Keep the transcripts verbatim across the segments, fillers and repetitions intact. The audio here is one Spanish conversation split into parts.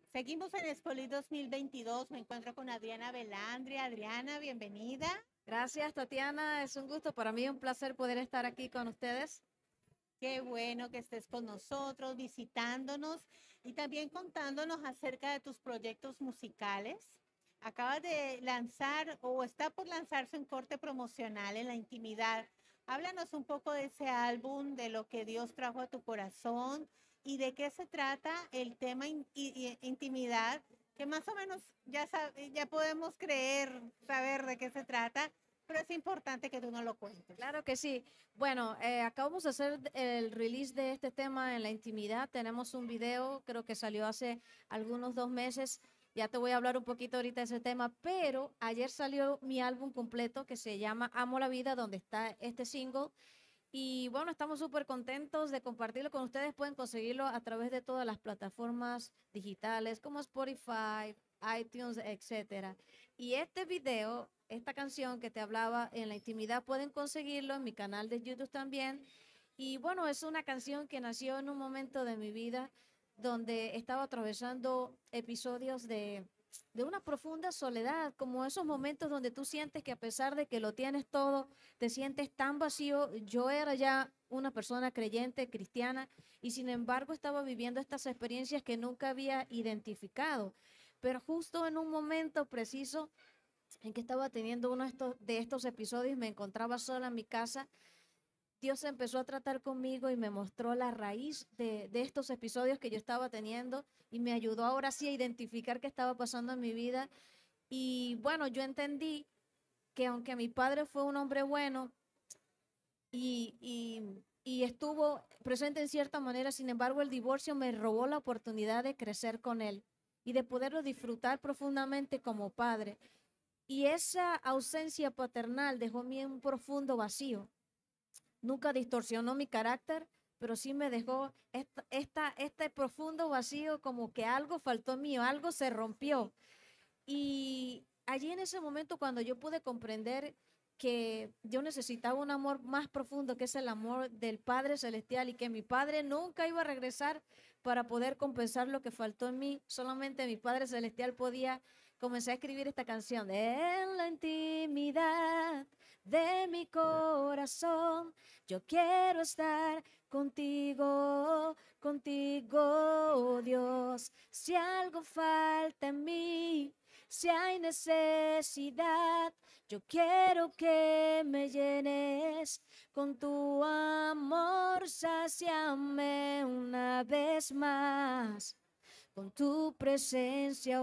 Seguimos en Expolit dos mil veintidós. Me encuentro con Adriana Belandri. Adriana, bienvenida. Gracias, Tatiana. Es un gusto para mí, un placer poder estar aquí con ustedes. Qué bueno que estés con nosotros, visitándonos y también contándonos acerca de tus proyectos musicales. Acabas de lanzar o está por lanzarse un corte promocional en la intimidad. Háblanos un poco de ese álbum, de lo que Dios trajo a tu corazón y de qué se trata el tema in- y- y- intimidad, que más o menos ya, sab- ya podemos creer, saber de qué se trata, pero es importante que tú nos lo cuentes. Claro que sí. Bueno, eh, acabamos de hacer el release de este tema en la intimidad. Tenemos un video, creo que salió hace algunos dos meses. Ya te voy a hablar un poquito ahorita de ese tema, pero ayer salió mi álbum completo que se llama Amo la Vida, donde está este single. Y bueno, estamos súper contentos de compartirlo con ustedes. Pueden conseguirlo a través de todas las plataformas digitales como Spotify, iTunes, etcétera. Y este video, esta canción que te hablaba en la intimidad, pueden conseguirlo en mi canal de YouTube también. Y bueno, es una canción que nació en un momento de mi vida donde estaba atravesando episodios de de una profunda soledad, como esos momentos donde tú sientes que a pesar de que lo tienes todo, te sientes tan vacío. Yo era ya una persona creyente, cristiana, y sin embargo estaba viviendo estas experiencias que nunca había identificado. Pero justo en un momento preciso en que estaba teniendo uno de estos, de estos episodios, me encontraba sola en mi casa. Dios empezó a tratar conmigo y me mostró la raíz de, de estos episodios que yo estaba teniendo y me ayudó ahora sí a identificar qué estaba pasando en mi vida. Y bueno, yo entendí que aunque mi padre fue un hombre bueno y, y, y estuvo presente en cierta manera, sin embargo, el divorcio me robó la oportunidad de crecer con él y de poderlo disfrutar profundamente como padre. Y esa ausencia paternal dejó en mí un profundo vacío. Nunca distorsionó mi carácter, pero sí me dejó esta, esta, este profundo vacío, como que algo faltó en mí, algo se rompió. Y allí en ese momento, cuando yo pude comprender que yo necesitaba un amor más profundo, que es el amor del Padre Celestial, y que mi Padre nunca iba a regresar para poder compensar lo que faltó en mí, solamente mi Padre Celestial podía. Comencé a escribir esta canción: en la intimidad de mi corazón, yo quiero estar contigo, contigo, Dios. Si algo falta en mí, si hay necesidad, yo quiero que me llenes con tu amor. Sáciame una vez más con tu presencia, oh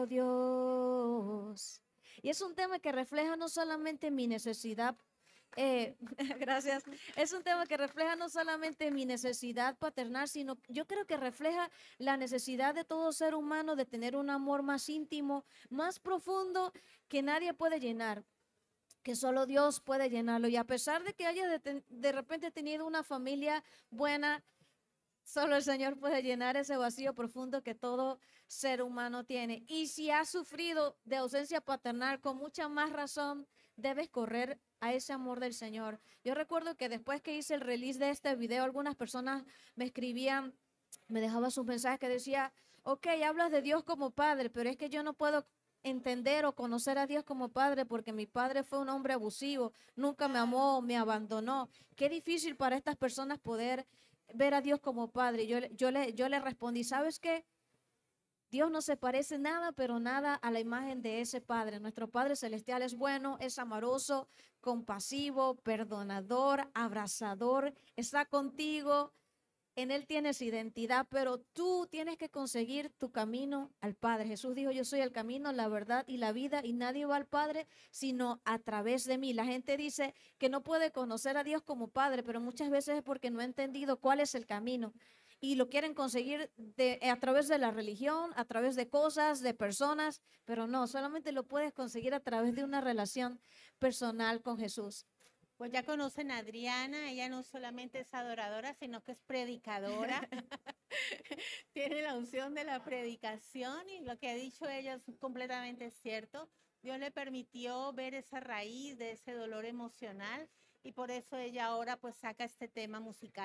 Dios. Y es un tema que refleja no solamente mi necesidad, eh, gracias, es un tema que refleja no solamente mi necesidad paternal, sino yo creo que refleja la necesidad de todo ser humano de tener un amor más íntimo, más profundo, que nadie puede llenar, que solo Dios puede llenarlo. Y a pesar de que haya de, de repente tenido una familia buena, solo el Señor puede llenar ese vacío profundo que todo ser humano tiene. Y si has sufrido de ausencia paternal, con mucha más razón debes correr a ese amor del Señor. Yo recuerdo que después que hice el release de este video, algunas personas me escribían, me dejaban sus mensajes que decía: ok, hablas de Dios como padre, pero es que yo no puedo entender o conocer a Dios como padre porque mi padre fue un hombre abusivo, nunca me amó, me abandonó. Qué difícil para estas personas poder ver a Dios como padre. Yo, yo, le, yo le respondí: ¿sabes qué? Dios no se parece nada, pero nada a la imagen de ese Padre. Nuestro Padre Celestial es bueno, es amoroso, compasivo, perdonador, abrazador, está contigo. En Él tienes identidad, pero tú tienes que conseguir tu camino al Padre. Jesús dijo: yo soy el camino, la verdad y la vida, y nadie va al Padre sino a través de mí. La gente dice que no puede conocer a Dios como Padre, pero muchas veces es porque no ha entendido cuál es el camino. Y lo quieren conseguir de, a través de la religión, a través de cosas, de personas, pero no, solamente lo puedes conseguir a través de una relación personal con Jesús. Pues ya conocen a Adriana, ella no solamente es adoradora, sino que es predicadora. Tiene la unción de la predicación y lo que ha dicho ella es completamente cierto. Dios le permitió ver esa raíz de ese dolor emocional y por eso ella ahora pues saca este tema musical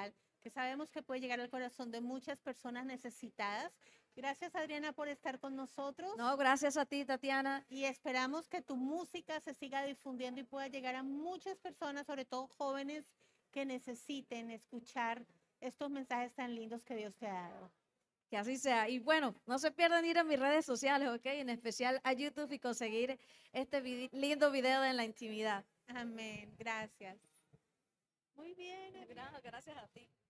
que sabemos que puede llegar al corazón de muchas personas necesitadas. Gracias, Adriana, por estar con nosotros. No, gracias a ti, Tatiana. Y esperamos que tu música se siga difundiendo y pueda llegar a muchas personas, sobre todo jóvenes, que necesiten escuchar estos mensajes tan lindos que Dios te ha dado. Que así sea. Y bueno, no se pierdan ir a mis redes sociales, ¿ok? En especial a YouTube y conseguir este vide- lindo video de En la Intimidad. Amén. Gracias. Muy bien. Gracias a ti.